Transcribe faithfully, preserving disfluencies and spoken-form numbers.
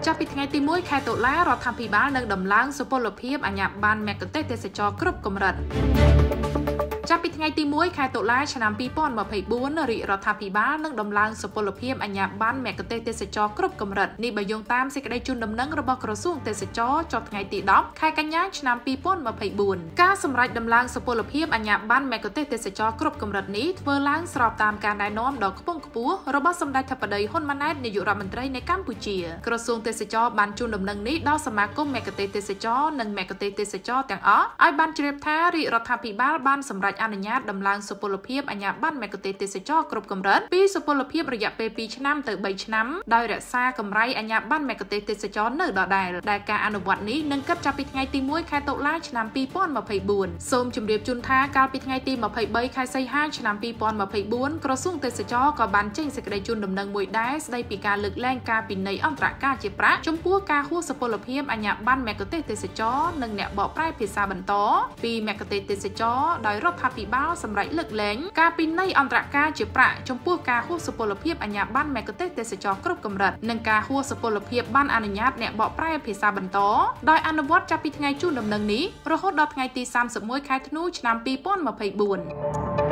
ចាប់ពីថ្ងៃទីមួយខែតុលារដ្ឋាភិបាលនឹងដំឡើងសុពលភាពអាជ្ញាប័ណ្ណមគ្គុទ្ទេសក៍ទេសចរគ្រប់កម្រិតចាប់ពីថ្ងៃទីមួយខែតុលាឆ្នាំពីរពាន់ម្ភៃបួនរាជរដ្ឋាភិបាលនឹងដំឡើងសុពលភាពអាជ្ញាប័ណ្ណមគ្គុទ្ទេសក៍ទេសចរគ្រប់កម្រិតនេះបើយោងតាមសេចក្តីជូនដំណឹងរបស់ក្រសួងទេសចរចុះថ្ងៃទីដប់ខែកញ្ញាឆ្នាំពីរពាន់ម្ភៃបួនការសម្រេចដំឡើងសុពលភាពអាជ្ញាប័ណ្ណមគ្គុទ្ទេសក៍ទេសចរគ្រប់កម្រិតនេះធ្វើឡើងស្របតាមការណែនាំដ៏ខ្ពង់ខ្ពស់របស់សម្ដេចធិបតីហ៊ុនម៉ាណែតនាយករដ្ឋមន្ត្រីនៃកម្ពុជាក្រសួងទេសចរបានជូនដំណឹងនេះដល់សមាគមមគ្គុទ្ទេសក៍ទេសចរនិងមគ្គុទ្ទេសក៍ទេសចរទាំងអស់ឲ្យបានជ្រាបថារាជរដ្ឋាភិបាលបានសម្រេចអនុញ្ញាតដំឡើងសុពលភាពអាជ្ញាប័ណ្ណមគ្គុទ្ទេសក៍ទេសចរគ្រប់កម្រិតពីសុពលភាពរយៈពេលពីរឆ្នាំទៅបីឆ្នាំដោយរក្សាកម្រៃអាជ្ញាប័ណ្ណមគ្គុទ្ទេសក៍ទេសចរនៅដដែលដែលការអនុវត្តនេះនឹងគិតចាប់ពីថ្ងៃទីមួយខែតុលាឆ្នាំពីរពាន់ម្ភៃបួនសូមជម្រាបជូនថាកាលពីថ្ងៃទីម្ភៃបីខែសីហាឆ្នាំពីរពាន់ម្ភៃបួនក្រសួងទេសចរក៏បានចេញសេចក្តីជូនដំណឹងមួយដែរស្តីពីការលើកលែងការពិន័យអន្តរការជាប្រាក់ចំពោះការហួសសុពលភាពអាជ្ញាប័ណ្ណមគ្គុទ្ទេសក៍ទេសចរនិងអ្នកបកប្រែភាសាបន្តពីមគ្គុទ្ទេសក៍ទេសចរដោយរដ្ឋាភិបាលសម្រេចលើកលែងការពិន័យអន្តរការជាប្រាក់ចំពោះការហួសសុពលភាពអាជ្ញាប័ណ្ណមគ្គុទ្ទេសក៍ទេសចរគ្រប់កម្រិតនិងការហួសសុពលភាពបានអនុញ្ញាតអ្នកបកប្រែភាសាបន្តដោយអនុវត្តចាប់ពីថ្ងៃជូនដំណឹងនេះរហូតដល់ថ្ងៃទីសាមសិបមួយខែធ្នូឆ្នាំពីរពាន់ម្ភៃបួន